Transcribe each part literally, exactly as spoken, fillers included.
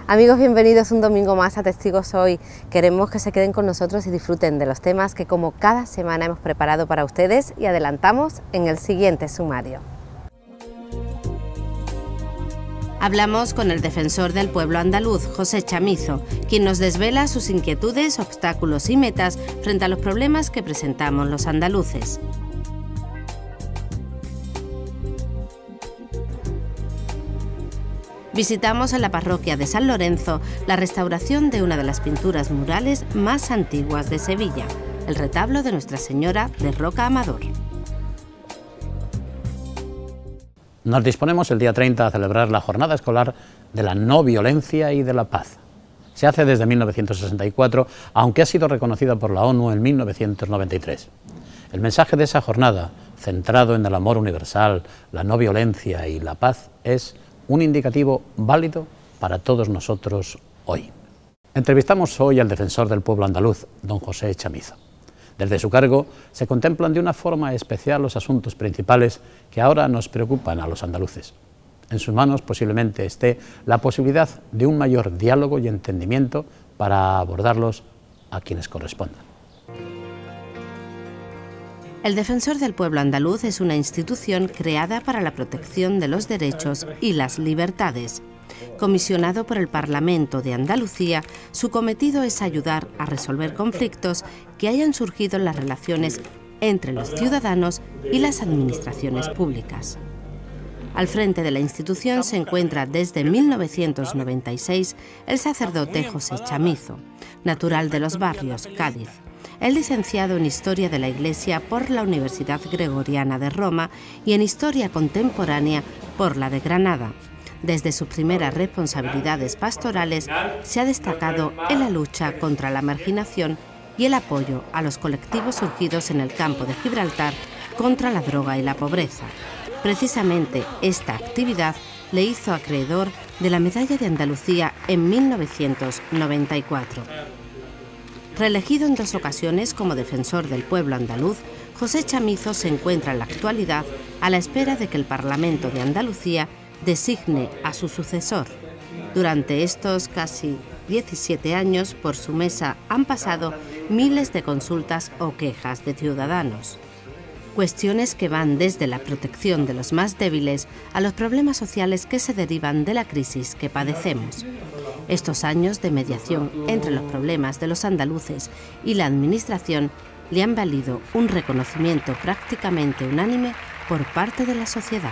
Amigos, bienvenidos un domingo más a Testigos Hoy. Queremos que se queden con nosotros y disfruten de los temas que como cada semana hemos preparado para ustedes y adelantamos en el siguiente sumario. Hablamos con el defensor del pueblo andaluz, José Chamizo, quien nos desvela sus inquietudes, obstáculos y metas frente a los problemas que presentamos los andaluces. Visitamos en la parroquia de San Lorenzo la restauración de una de las pinturas murales más antiguas de Sevilla, el retablo de Nuestra Señora de Roca Amador. Nos disponemos el día treinta a celebrar la jornada escolar de la no violencia y de la paz. Se hace desde mil novecientos sesenta y cuatro, aunque ha sido reconocida por la ONU en mil novecientos noventa y tres. El mensaje de esa jornada, centrado en el amor universal, la no violencia y la paz, es un indicativo válido para todos nosotros hoy. Entrevistamos hoy al defensor del pueblo andaluz, don José Chamizo. Desde su cargo se contemplan de una forma especial los asuntos principales que ahora nos preocupan a los andaluces. En sus manos posiblemente esté la posibilidad de un mayor diálogo y entendimiento para abordarlos a quienes correspondan. El Defensor del Pueblo Andaluz es una institución creada para la protección de los derechos y las libertades. Comisionado por el Parlamento de Andalucía, su cometido es ayudar a resolver conflictos que hayan surgido en las relaciones entre los ciudadanos y las administraciones públicas. Al frente de la institución se encuentra desde mil novecientos noventa y seis el sacerdote José Chamizo, natural de Los Barrios, Cádiz. Es licenciado en Historia de la Iglesia por la Universidad Gregoriana de Roma y en Historia Contemporánea por la de Granada. Desde sus primeras responsabilidades pastorales se ha destacado en la lucha contra la marginación y el apoyo a los colectivos surgidos en el campo de Gibraltar contra la droga y la pobreza. Precisamente esta actividad le hizo acreedor de la Medalla de Andalucía en mil novecientos noventa y cuatro. Reelegido en dos ocasiones como defensor del pueblo andaluz, José Chamizo se encuentra en la actualidad a la espera de que el Parlamento de Andalucía designe a su sucesor. Durante estos casi diecisiete años, por su mesa han pasado miles de consultas o quejas de ciudadanos. Cuestiones que van desde la protección de los más débiles a los problemas sociales que se derivan de la crisis que padecemos. Estos años de mediación entre los problemas de los andaluces y la Administración le han valido un reconocimiento prácticamente unánime por parte de la sociedad.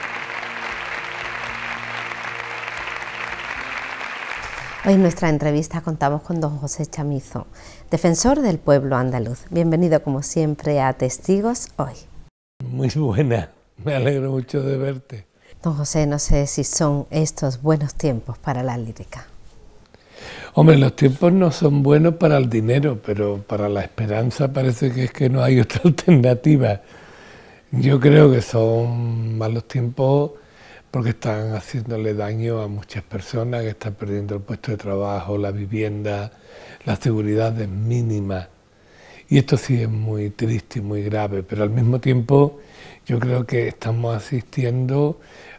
Hoy en nuestra entrevista contamos con don José Chamizo, defensor del pueblo andaluz. Bienvenido como siempre a Testigos Hoy. Muy buena, me alegro mucho de verte. Don José, no sé si son estos buenos tiempos para la lírica. Hombre, los tiempos no son buenos para el dinero, pero para la esperanza parece que es que no hay otra alternativa. Yo creo que son malos tiempos porque están haciéndole daño a muchas personas que están perdiendo el puesto de trabajo, la vivienda, la seguridad es mínima. Y esto sí es muy triste y muy grave, pero al mismo tiempo yo creo que estamos asistiendo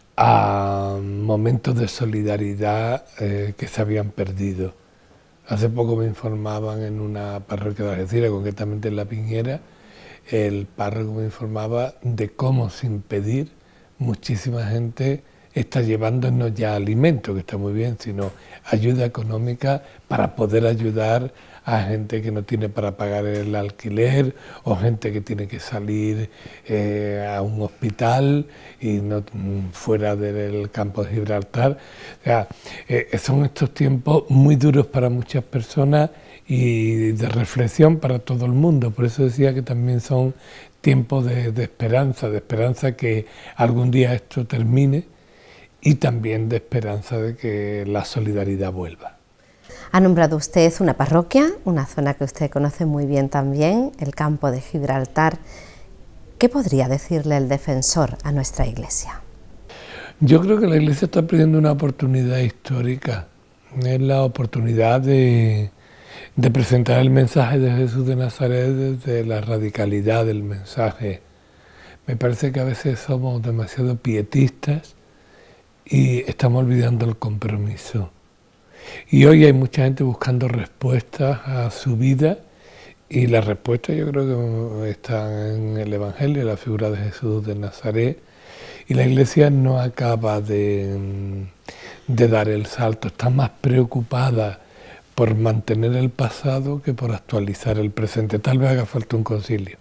a momentos de solidaridad eh, que se habían perdido. Hace poco me informaban en una parroquia de Algeciras, concretamente en La Piñera, el párroco me informaba de cómo sin pedir muchísima gente está llevándonos ya alimento, que está muy bien, sino ayuda económica para poder ayudar a gente que no tiene para pagar el alquiler o gente que tiene que salir eh, a un hospital y no fuera del campo de Gibraltar. O sea, eh, son estos tiempos muy duros para muchas personas y de reflexión para todo el mundo. Por eso decía que también son tiempos de, de esperanza, de esperanza que algún día esto termine y también de esperanza de que la solidaridad vuelva. Ha nombrado usted una parroquia, una zona que usted conoce muy bien también, el campo de Gibraltar. ¿Qué podría decirle el defensor a nuestra iglesia? Yo creo que la iglesia está perdiendo una oportunidad histórica. Es la oportunidad de, de presentar el mensaje de Jesús de Nazaret desde la radicalidad del mensaje. Me parece que a veces somos demasiado pietistas y estamos olvidando el compromiso. Y hoy hay mucha gente buscando respuestas a su vida, y las respuestas yo creo que están en el Evangelio, en la figura de Jesús de Nazaret, y la Iglesia no acaba de, de dar el salto, está más preocupada por mantener el pasado que por actualizar el presente. Tal vez haga falta un concilio.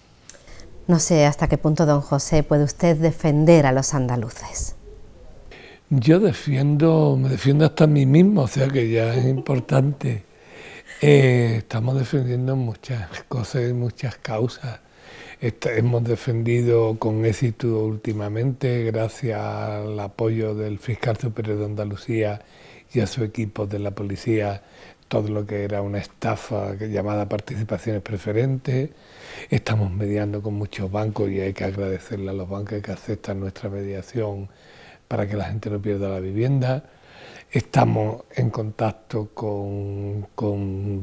No sé hasta qué punto, don José, puede usted defender a los andaluces. Yo defiendo, me defiendo hasta a mí mismo, o sea que ya es importante. Eh, estamos defendiendo muchas cosas y muchas causas. Está, hemos defendido con éxito últimamente, gracias al apoyo del Fiscal Superior de Andalucía y a su equipo de la policía, todo lo que era una estafa llamada participaciones preferentes. Estamos mediando con muchos bancos y hay que agradecerle a los bancos que aceptan nuestra mediación para que la gente no pierda la vivienda. Estamos en contacto con, con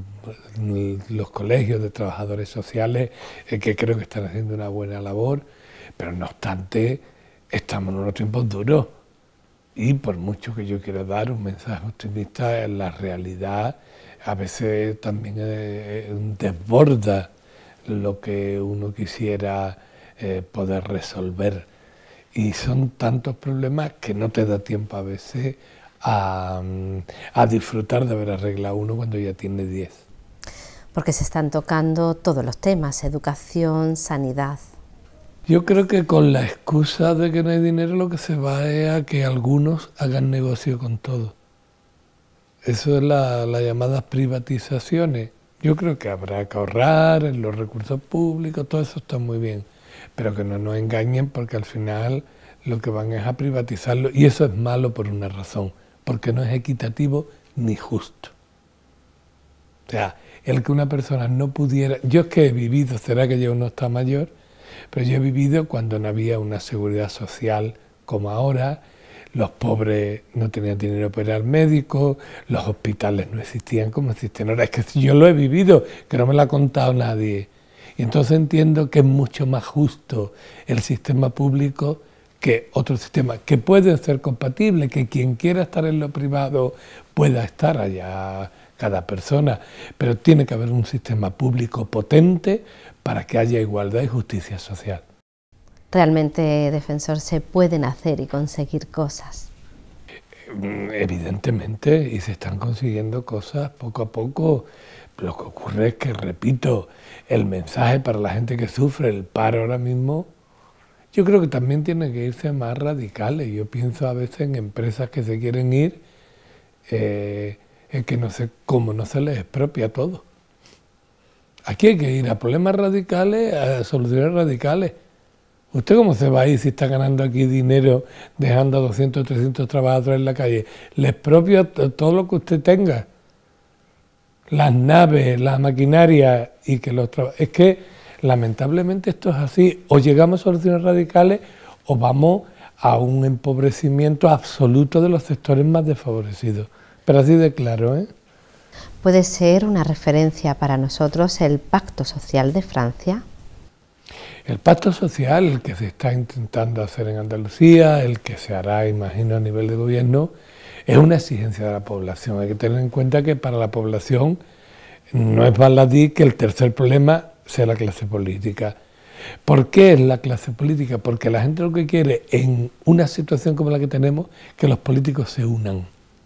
los colegios de trabajadores sociales, eh, que creo que están haciendo una buena labor, pero no obstante, estamos en unos tiempos duros. Y por mucho que yo quiera dar un mensaje optimista, en la realidad a veces también eh, desborda lo que uno quisiera eh, poder resolver. Y son tantos problemas que no te da tiempo a veces a, a disfrutar de haber arreglado uno cuando ya tiene diez. Porque se están tocando todos los temas, educación, sanidad. Yo creo que con la excusa de que no hay dinero lo que se va es a que algunos hagan negocio con todo. Eso es la, la llamada privatizaciones. Yo creo que habrá que ahorrar en los recursos públicos, todo eso está muy bien, pero que no nos engañen porque al final lo que van es a privatizarlo, y eso es malo por una razón, porque no es equitativo ni justo. O sea, el que una persona no pudiera... Yo es que he vivido, será que ya uno está mayor, pero yo he vivido cuando no había una seguridad social como ahora, los pobres no tenían dinero para ir al médico, los hospitales no existían como existen ahora. Es que yo lo he vivido, que no me lo ha contado nadie. Y entonces entiendo que es mucho más justo el sistema público que otro sistema, que pueden ser compatibles, que quien quiera estar en lo privado pueda estar allá, cada persona, pero tiene que haber un sistema público potente para que haya igualdad y justicia social. Realmente, defensor, se pueden hacer y conseguir cosas. Evidentemente, y se están consiguiendo cosas poco a poco. Lo que ocurre es que, repito, el mensaje para la gente que sufre el paro ahora mismo, yo creo que también tiene que irse más radicales. Yo pienso a veces en empresas que se quieren ir, eh, en que no sé cómo no se les expropia todo. Aquí hay que ir a problemas radicales, a soluciones radicales. ¿Usted cómo se va a ir si está ganando aquí dinero dejando a doscientos, trescientos trabajadores en la calle? Le expropia todo lo que usted tenga. Las naves, la maquinaria y que los trabajadores... Es que lamentablemente esto es así. O llegamos a soluciones radicales o vamos a un empobrecimiento absoluto de los sectores más desfavorecidos. Pero así de claro, ¿eh? ¿Puede ser una referencia para nosotros el Pacto Social de Francia? El pacto social, el que se está intentando hacer en Andalucía, el que se hará, imagino, a nivel de gobierno, es una exigencia de la población. Hay que tener en cuenta que para la población no es baladí que el tercer problema sea la clase política. ¿Por qué es la clase política? Porque la gente lo que quiere en una situación como la que tenemos, que los políticos se unan.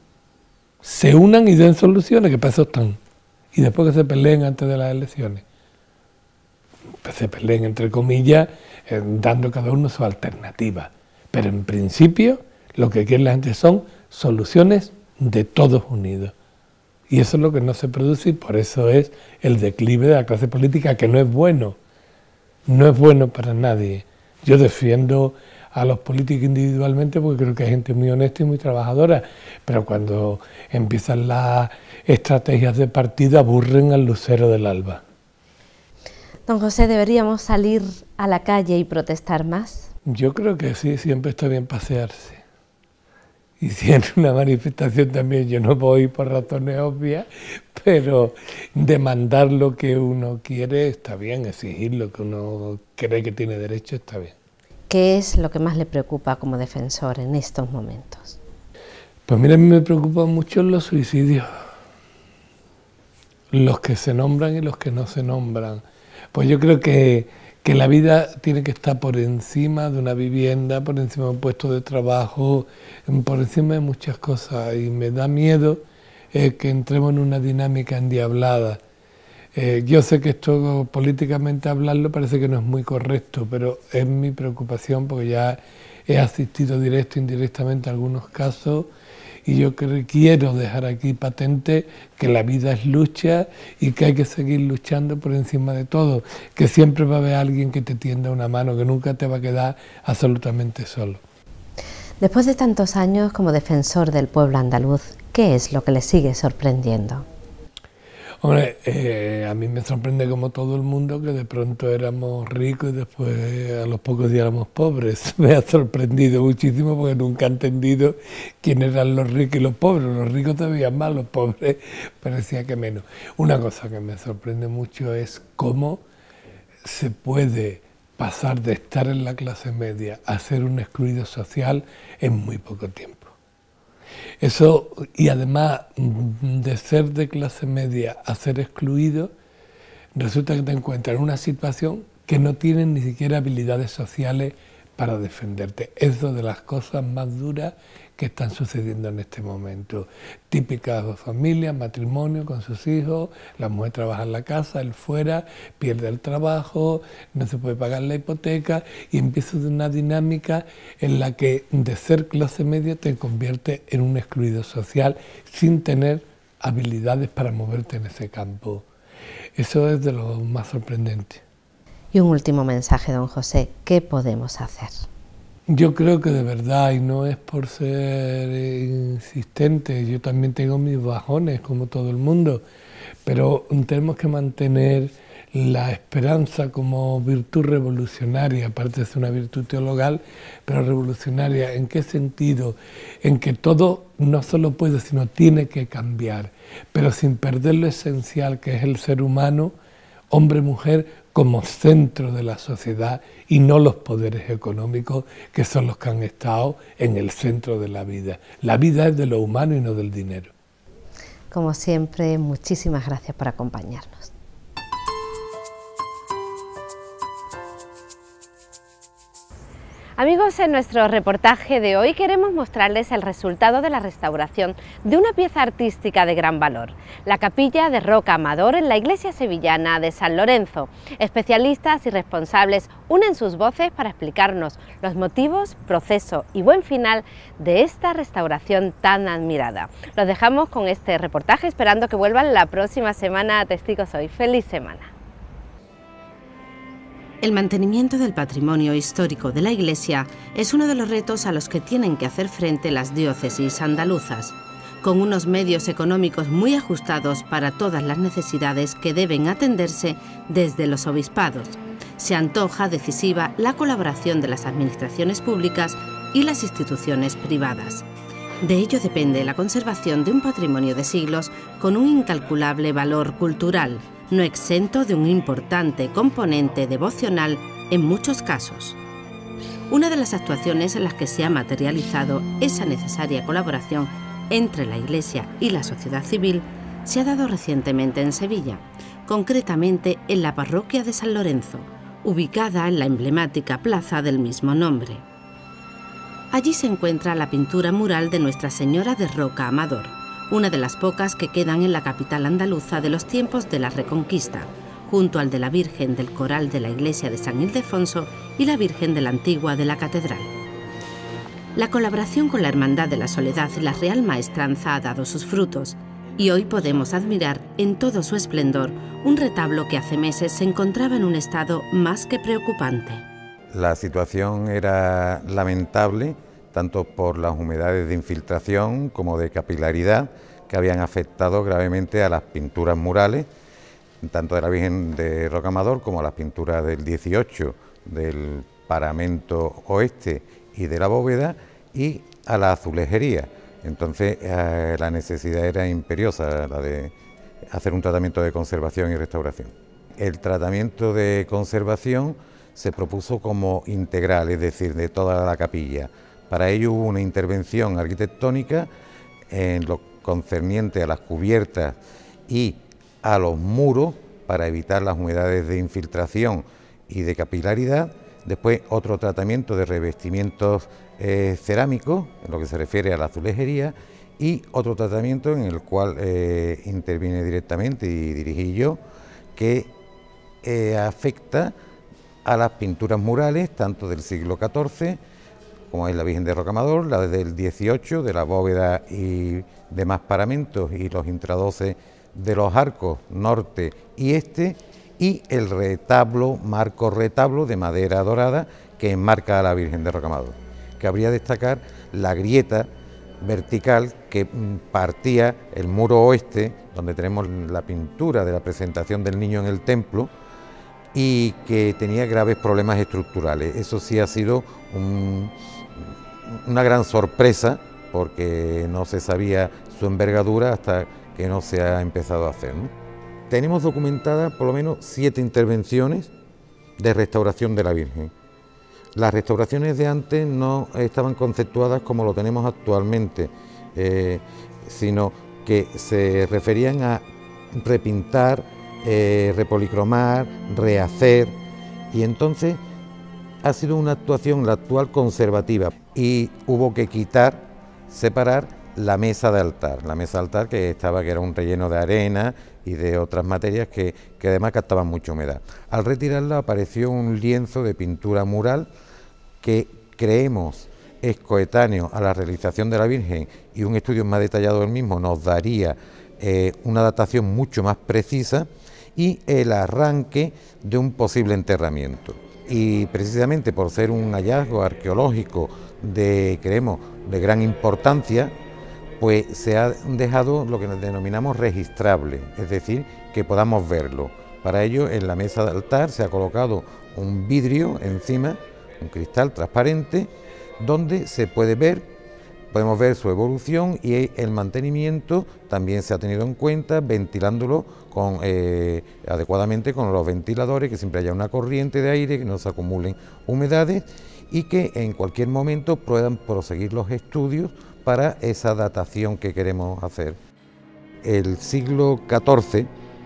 Se unan y den soluciones, que para eso están. Y después que se peleen antes de las elecciones. Pues se peleen, entre comillas, eh, dando cada uno su alternativa. Pero en principio, lo que quiere la gente son soluciones de todos unidos. Y eso es lo que no se produce y por eso es el declive de la clase política, que no es bueno. No es bueno para nadie. Yo defiendo a los políticos individualmente porque creo que hay gente muy honesta y muy trabajadora, pero cuando empiezan las estrategias de partido aburren al lucero del alba. Don José, ¿deberíamos salir a la calle y protestar más? Yo creo que sí, siempre está bien pasearse. Y si en una manifestación también yo no voy por razones obvias, pero demandar lo que uno quiere está bien, exigir lo que uno cree que tiene derecho está bien. ¿Qué es lo que más le preocupa como defensor en estos momentos? Pues mira, a mí me preocupan mucho los suicidios, los que se nombran y los que no se nombran. Pues yo creo que, que la vida tiene que estar por encima de una vivienda, por encima de un puesto de trabajo, por encima de muchas cosas, y me da miedo eh, que entremos en una dinámica endiablada. Eh, yo sé que esto políticamente hablarlo parece que no es muy correcto, pero es mi preocupación porque ya he asistido directo e indirectamente a algunos casos y yo quiero dejar aquí patente que la vida es lucha y que hay que seguir luchando por encima de todo, que siempre va a haber alguien que te tienda una mano, que nunca te va a quedar absolutamente solo. Después de tantos años como defensor del pueblo andaluz, ¿qué es lo que le sigue sorprendiendo? Hombre, eh, a mí me sorprende como todo el mundo que de pronto éramos ricos y después a los pocos días éramos pobres. Me ha sorprendido muchísimo porque nunca he entendido quién eran los ricos y los pobres. Los ricos todavía más, los pobres parecía que menos. Una cosa que me sorprende mucho es cómo se puede pasar de estar en la clase media a ser un excluido social en muy poco tiempo. Eso, y además de ser de clase media a ser excluido, resulta que te encuentras en una situación que no tienes ni siquiera habilidades sociales para defenderte. Es una de las cosas más duras que están sucediendo en este momento. Típicas familias, matrimonio con sus hijos, la mujer trabaja en la casa, él fuera, pierde el trabajo, no se puede pagar la hipoteca y empieza una dinámica en la que de ser clase media te convierte en un excluido social sin tener habilidades para moverte en ese campo. Eso es de lo más sorprendente. Y un último mensaje, don José, ¿qué podemos hacer? Yo creo que de verdad, y no es por ser insistente, yo también tengo mis bajones como todo el mundo, pero tenemos que mantener la esperanza como virtud revolucionaria, aparte de ser una virtud teologal, pero revolucionaria. ¿En qué sentido? En que todo no solo puede, sino tiene que cambiar, pero sin perder lo esencial que es el ser humano, hombre-mujer, como centro de la sociedad y no los poderes económicos que son los que han estado en el centro de la vida. La vida es de lo humano y no del dinero. Como siempre, muchísimas gracias por acompañarnos. Amigos, en nuestro reportaje de hoy queremos mostrarles el resultado de la restauración de una pieza artística de gran valor, la capilla de Roca Amador en la iglesia sevillana de San Lorenzo. Especialistas y responsables unen sus voces para explicarnos los motivos, proceso y buen final de esta restauración tan admirada. Los dejamos con este reportaje esperando que vuelvan la próxima semana a Testigos Hoy. ¡Feliz semana! El mantenimiento del patrimonio histórico de la Iglesia es uno de los retos a los que tienen que hacer frente las diócesis andaluzas, con unos medios económicos muy ajustados para todas las necesidades que deben atenderse desde los obispados. Se antoja decisiva la colaboración de las administraciones públicas y las instituciones privadas. De ello depende la conservación de un patrimonio de siglos con un incalculable valor cultural, no exento de un importante componente devocional en muchos casos. Una de las actuaciones en las que se ha materializado esa necesaria colaboración entre la Iglesia y la sociedad civil se ha dado recientemente en Sevilla, concretamente en la parroquia de San Lorenzo, ubicada en la emblemática plaza del mismo nombre. Allí se encuentra la pintura mural de Nuestra Señora de Roca Amador, una de las pocas que quedan en la capital andaluza de los tiempos de la Reconquista, junto al de la Virgen del Coral de la iglesia de San Ildefonso y la Virgen de la Antigua de la Catedral. La colaboración con la Hermandad de la Soledad y la Real Maestranza ha dado sus frutos, y hoy podemos admirar en todo su esplendor un retablo que hace meses se encontraba en un estado más que preocupante. La situación era lamentable, tanto por las humedades de infiltración como de capilaridad que habían afectado gravemente a las pinturas murales, tanto de la Virgen de Roca Amador como a las pinturas del dieciocho, del paramento oeste y de la bóveda, y a la azulejería. Entonces eh, la necesidad era imperiosa, la de hacer un tratamiento de conservación y restauración. El tratamiento de conservación se propuso como integral, es decir, de toda la capilla. Para ello hubo una intervención arquitectónica en lo concerniente a las cubiertas y a los muros para evitar las humedades de infiltración y de capilaridad. Después otro tratamiento de revestimientos eh, cerámicos, en lo que se refiere a la azulejería, y otro tratamiento en el cual eh, interviene directamente y dirigí yo, que eh, afecta a las pinturas murales, tanto del siglo catorce, como es la Virgen de Rocamadour, la del dieciocho, de la bóveda y demás paramentos y los intradoces de los arcos norte y este, y el retablo, marco retablo de madera dorada que enmarca a la Virgen de Rocamadour. Cabría destacar la grieta vertical que partía el muro oeste, donde tenemos la pintura de la presentación del niño en el templo, y que tenía graves problemas estructurales. Eso sí ha sido un, una gran sorpresa, porque no se sabía su envergadura hasta que no se ha empezado a hacer, ¿no? Tenemos documentadas por lo menos siete intervenciones de restauración de la Virgen. Las restauraciones de antes no estaban conceptuadas como lo tenemos actualmente, eh, sino que se referían a repintar, eh, repolicromar, rehacer, y entonces ha sido una actuación, la actual, conservativa, y hubo que quitar, separar la mesa de altar, la mesa de altar que estaba, que era un relleno de arena y de otras materias que, que además captaban mucha humedad. Al retirarla apareció un lienzo de pintura mural que creemos es coetáneo a la realización de la Virgen, y un estudio más detallado del mismo nos daría eh, una datación mucho más precisa y el arranque de un posible enterramiento. Y precisamente por ser un hallazgo arqueológico de, creemos, de gran importancia, pues se ha dejado lo que nos denominamos registrable, es decir, que podamos verlo. Para ello, en la mesa de altar se ha colocado un vidrio encima, un cristal transparente, donde se puede ver, podemos ver su evolución, y el mantenimiento también se ha tenido en cuenta, ventilándolo con, eh, adecuadamente con los ventiladores, que siempre haya una corriente de aire, que no se acumulen humedades y que en cualquier momento puedan proseguir los estudios para esa datación que queremos hacer. El siglo catorce,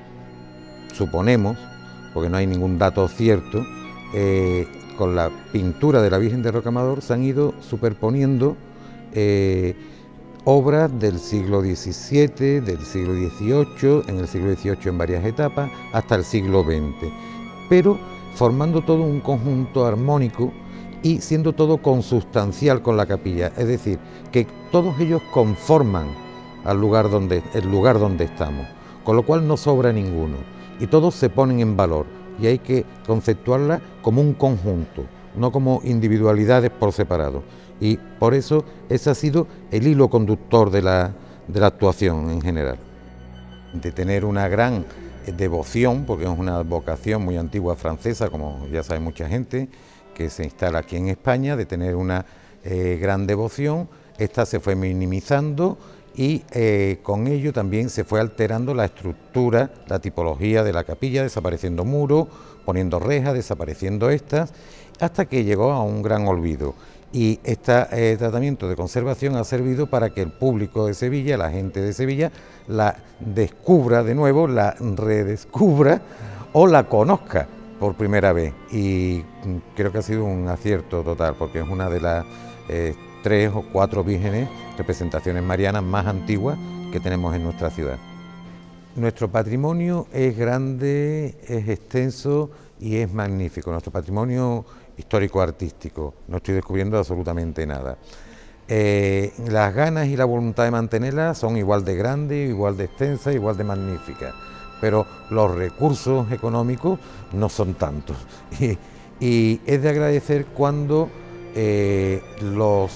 suponemos, porque no hay ningún dato cierto, eh, con la pintura de la Virgen de Rocamadour se han ido superponiendo eh, obras del siglo diecisiete, del siglo dieciocho, en el siglo dieciocho en varias etapas, hasta el siglo veinte, pero formando todo un conjunto armónico y siendo todo consustancial con la capilla, es decir, que todos ellos conforman al lugar donde, el lugar donde estamos, con lo cual no sobra ninguno, y todos se ponen en valor, y hay que conceptuarla como un conjunto, no como individualidades por separado, y por eso ese ha sido el hilo conductor de la, de la actuación en general. De tener una gran devoción, porque es una vocación muy antigua francesa, como ya sabe mucha gente, que se instala aquí en España, de tener una eh, gran devoción, esta se fue minimizando y eh, con ello también se fue alterando la estructura, la tipología de la capilla, desapareciendo muros, poniendo rejas, desapareciendo estas, hasta que llegó a un gran olvido. Y este eh, tratamiento de conservación ha servido para que el público de Sevilla, la gente de Sevilla, la descubra de nuevo, la redescubra o la conozca por primera vez, y creo que ha sido un acierto total, porque es una de las eh, tres o cuatro vírgenes, representaciones marianas más antiguas que tenemos en nuestra ciudad. Nuestro patrimonio es grande, es extenso y es magnífico. Nuestro patrimonio histórico-artístico, no estoy descubriendo absolutamente nada. Eh, las ganas y la voluntad de mantenerla son igual de grandes, igual de extensas, igual de magníficas, pero los recursos económicos no son tantos. Y, y es de agradecer cuando eh, los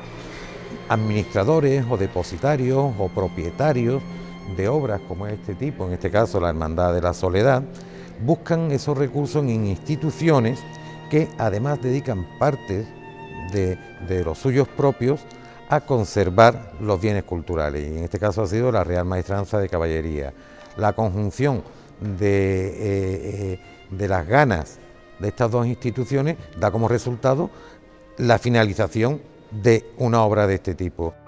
administradores o depositarios o propietarios de obras como este tipo, en este caso la Hermandad de la Soledad, buscan esos recursos en instituciones que además dedican partes de, de los suyos propios a conservar los bienes culturales, y en este caso ha sido la Real Maestranza de Caballería. La conjunción de, eh, eh, de las ganas de estas dos instituciones da como resultado la finalización de una obra de este tipo.